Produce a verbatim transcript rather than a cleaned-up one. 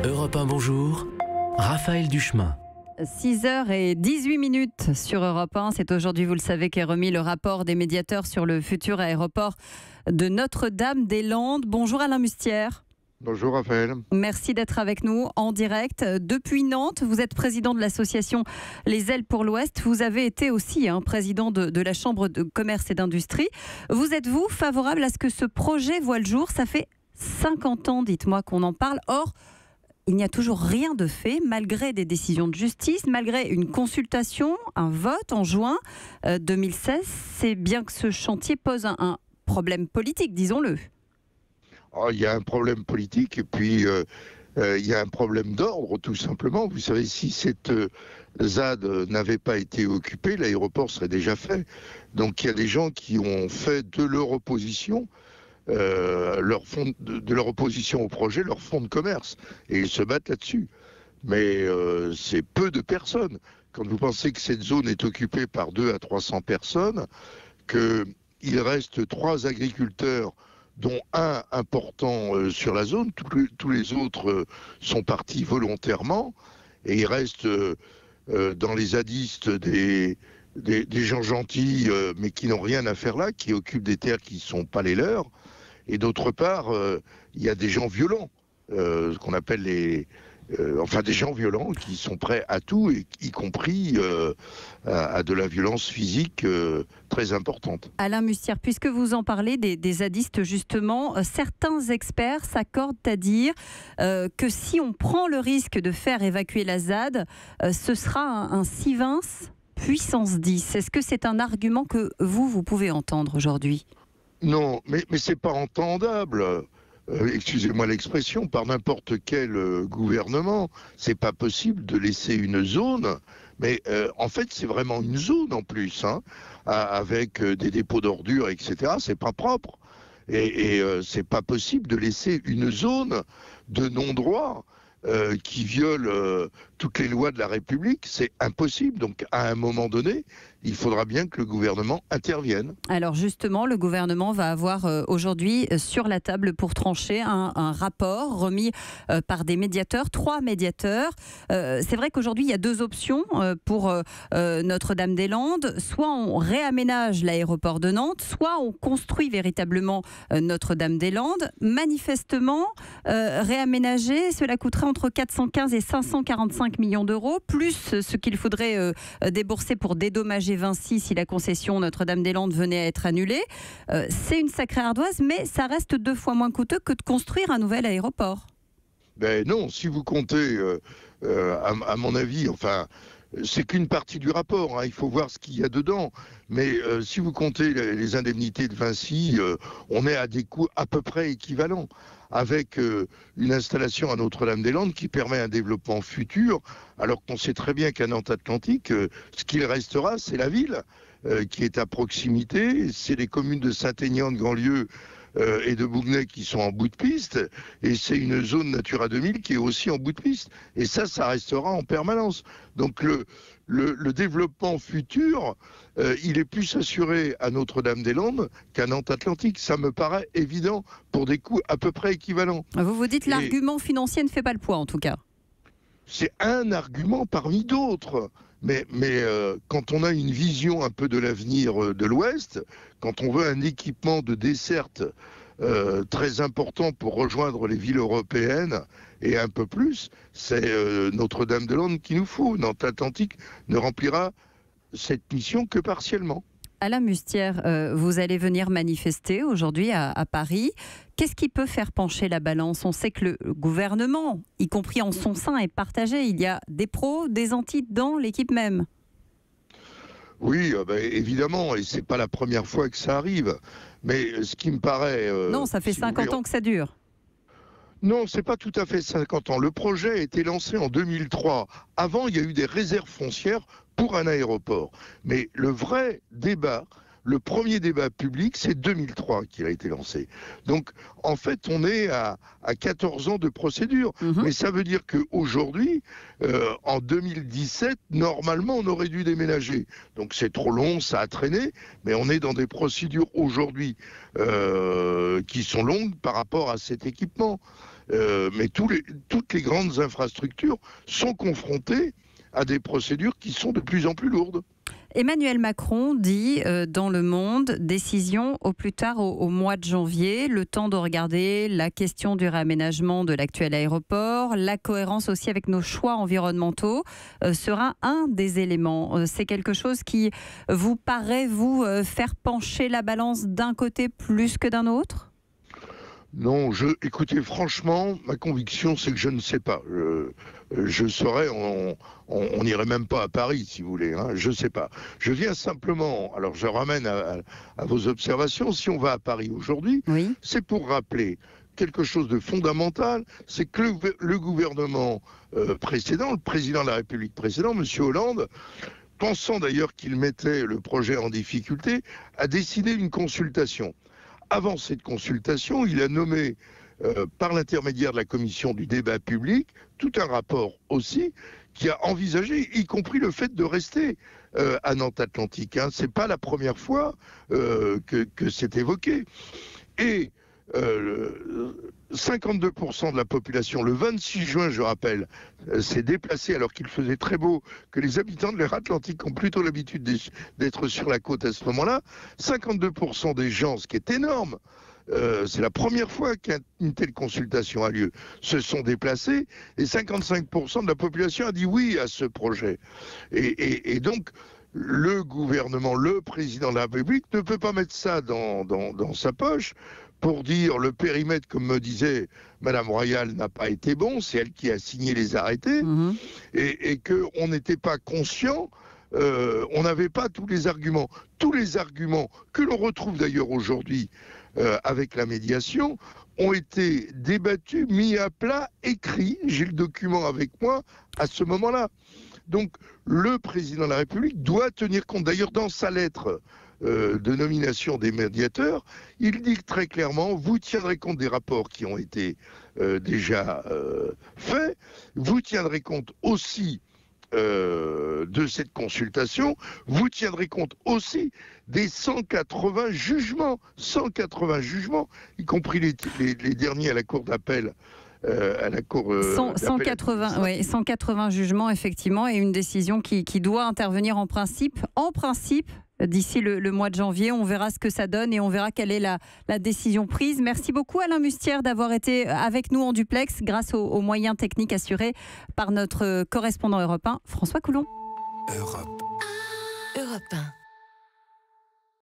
Europe un, bonjour, Raphaël Duchemin. six heures dix-huit minutes sur Europe un. C'est aujourd'hui, vous le savez, qu'est remis le rapport des médiateurs sur le futur aéroport de Notre-Dame-des-Landes. Bonjour Alain Mustière. Bonjour Raphaël. Merci d'être avec nous en direct depuis Nantes. Vous êtes président de l'association Les Ailes pour l'Ouest. Vous avez été aussi hein, président de, de la Chambre de commerce et d'industrie. Vous êtes-vous favorable à ce que ce projet voit le jour? Ça fait cinquante ans, dites-moi, qu'on en parle. Or, il n'y a toujours rien de fait, malgré des décisions de justice, malgré une consultation, un vote en juin euh, deux mille seize. C'est bien que ce chantier pose un, un problème politique, disons-le. Oh, il y a un problème politique et puis euh, euh, il y a un problème d'ordre, tout simplement. Vous savez, si cette euh, Z A D n'avait pas été occupée, l'aéroport serait déjà fait. Donc il y a des gens qui ont fait de leur opposition Euh, leur fond de, de leur opposition au projet, leur fonds de commerce. Et ils se battent là-dessus. Mais euh, c'est peu de personnes. Quand vous pensez que cette zone est occupée par deux à trois cents personnes, qu'il reste trois agriculteurs, dont un important euh, sur la zone, tous les, tous les autres euh, sont partis volontairement, et il reste euh, euh, dans les zadistes des... Des, des gens gentils, euh, mais qui n'ont rien à faire là, qui occupent des terres qui ne sont pas les leurs. Et d'autre part, euh, il y a des gens violents, euh, ce qu'on appelle les... Euh, enfin, des gens violents qui sont prêts à tout, et, y compris euh, à, à de la violence physique euh, très importante. Alain Mustière, puisque vous en parlez des, des zadistes, justement, euh, certains experts s'accordent à dire euh, que si on prend le risque de faire évacuer la Z A D, euh, ce sera un, un Sivens puissance dix. Est-ce que c'est un argument que vous, vous pouvez entendre aujourd'hui? Non, mais, mais c'est pas entendable. Euh, excusez-moi l'expression, par n'importe quel euh, gouvernement. C'est pas possible de laisser une zone, mais euh, en fait c'est vraiment une zone en plus, hein, avec euh, des dépôts d'ordures, et cetera. C'est pas propre. Et, et euh, c'est pas possible de laisser une zone de non-droit Euh, qui viole euh, toutes les lois de la République, c'est impossible. Donc à un moment donné, il faudra bien que le gouvernement intervienne. Alors justement, le gouvernement va avoir euh, aujourd'hui euh, sur la table pour trancher un, un rapport remis euh, par des médiateurs, trois médiateurs. Euh, c'est vrai qu'aujourd'hui, il y a deux options euh, pour euh, euh, Notre-Dame-des-Landes. Soit on réaménage l'aéroport de Nantes, soit on construit véritablement euh, Notre-Dame-des-Landes. Manifestement, euh, réaménager, cela coûterait entre quatre cent quinze et cinq cent quarante-cinq millions d'euros, plus ce qu'il faudrait euh, débourser pour dédommager Vinci si la concession Notre-Dame-des-Landes venait à être annulée. Euh, c'est une sacrée ardoise, mais ça reste deux fois moins coûteux que de construire un nouvel aéroport. Ben non, si vous comptez, euh, euh, à, à mon avis, enfin, c'est qu'une partie du rapport, hein, il faut voir ce qu'il y a dedans. Mais euh, si vous comptez les, les indemnités de Vinci, euh, on est à des coûts à peu près équivalents, avec euh, une installation à Notre-Dame-des-Landes qui permet un développement futur, alors qu'on sait très bien qu'à Nantes-Atlantique, euh, ce qu'il restera, c'est la ville, euh, qui est à proximité, c'est les communes de Saint-Aignan, de Grandlieu, Euh, et de Bougnay qui sont en bout de piste, et c'est une zone Natura deux mille qui est aussi en bout de piste. Et ça, ça restera en permanence. Donc le, le, le développement futur, euh, il est plus assuré à Notre-Dame-des-Landes qu'à Nantes-Atlantique. Ça me paraît évident pour des coûts à peu près équivalents. Vous vous dites que l'argument financier ne fait pas le poids, en tout cas. C'est un argument parmi d'autres. Mais, mais euh, quand on a une vision un peu de l'avenir de l'Ouest, quand on veut un équipement de desserte euh, très important pour rejoindre les villes européennes et un peu plus, c'est euh, Notre-Dame-des-Landes qu'il nous faut. Nantes-Atlantique ne remplira cette mission que partiellement. Alain Mustière, euh, vous allez venir manifester aujourd'hui à, à Paris. Qu'est-ce qui peut faire pencher la balance? On sait que le gouvernement, y compris en son sein, est partagé. Il y a des pros, des antis dans l'équipe même. Oui, euh, bah, évidemment, et c'est pas la première fois que ça arrive. Mais ce qui me paraît... Euh, non, ça fait si cinquante voulez, ans que ça dure. Non, c'est pas tout à fait cinquante ans. Le projet a été lancé en deux mille trois. Avant, il y a eu des réserves foncières pour un aéroport. Mais le vrai débat, le premier débat public, c'est deux mille trois qu'il a été lancé. Donc, en fait, on est à, à quatorze ans de procédure. Mmh. Mais ça veut dire qu'aujourd'hui, euh, en deux mille dix-sept, normalement, on aurait dû déménager. Donc, c'est trop long, ça a traîné. Mais on est dans des procédures aujourd'hui euh, qui sont longues par rapport à cet équipement. euh, mais tous les, toutes les grandes infrastructures sont confrontées à des procédures qui sont de plus en plus lourdes. Emmanuel Macron dit euh, dans Le Monde, décision au plus tard au, au mois de janvier, le temps de regarder la question du réaménagement de l'actuel aéroport, la cohérence aussi avec nos choix environnementaux euh, sera un des éléments. Euh, c'est quelque chose qui vous paraît vous euh, faire pencher la balance d'un côté plus que d'un autre ? Non, je, écoutez, franchement, ma conviction, c'est que je ne sais pas. Je, je saurais, on n'irait même pas à Paris, si vous voulez. Hein, je ne sais pas. Je viens simplement, alors je ramène à, à, à vos observations, si on va à Paris aujourd'hui, oui. C'est pour rappeler quelque chose de fondamental, c'est que le, le gouvernement euh, précédent, le président de la République précédent, M. Hollande, pensant d'ailleurs qu'il mettait le projet en difficulté, a décidé une consultation. Avant cette consultation, il a nommé, euh, par l'intermédiaire de la commission du débat public, tout un rapport aussi qui a envisagé, y compris le fait de rester euh, à Nantes-Atlantique. Hein. Ce n'est pas la première fois euh, que, que c'est évoqué. Et euh, cinquante-deux pour cent de la population, le vingt-six juin, je rappelle, euh, s'est déplacée alors qu'il faisait très beau, que les habitants de l'air Atlantique ont plutôt l'habitude d'être sur la côte à ce moment-là. cinquante-deux pour cent des gens, ce qui est énorme, euh, c'est la première fois qu'une telle consultation a lieu, se sont déplacés et cinquante-cinq pour cent de la population a dit oui à ce projet. Et, et, et donc, le gouvernement, le président de la République ne peut pas mettre ça dans, dans, dans sa poche pour dire le périmètre, comme me disait Madame Royal, n'a pas été bon, c'est elle qui a signé les arrêtés, mmh. et, et qu'on n'était pas conscient, euh, on n'avait pas tous les arguments. Tous les arguments que l'on retrouve d'ailleurs aujourd'hui euh, avec la médiation ont été débattus, mis à plat, écrits, j'ai le document avec moi, à ce moment-là. Donc le président de la République doit tenir compte, d'ailleurs dans sa lettre euh, de nomination des médiateurs, il dit très clairement, vous tiendrez compte des rapports qui ont été euh, déjà euh, faits, vous tiendrez compte aussi euh, de cette consultation, vous tiendrez compte aussi des cent quatre-vingts jugements, cent quatre-vingts jugements, y compris les, les, les derniers à la Cour d'appel. Euh, à la cour, euh, cent, cent quatre-vingts, ouais, cent quatre-vingts jugements, effectivement, et une décision qui, qui doit intervenir en principe. En principe, d'ici le, le mois de janvier, on verra ce que ça donne et on verra quelle est la, la décision prise. Merci beaucoup Alain Mustière d'avoir été avec nous en duplex grâce aux, aux moyens techniques assurés par notre correspondant Europe un, François Coulon. Europe. Europe un.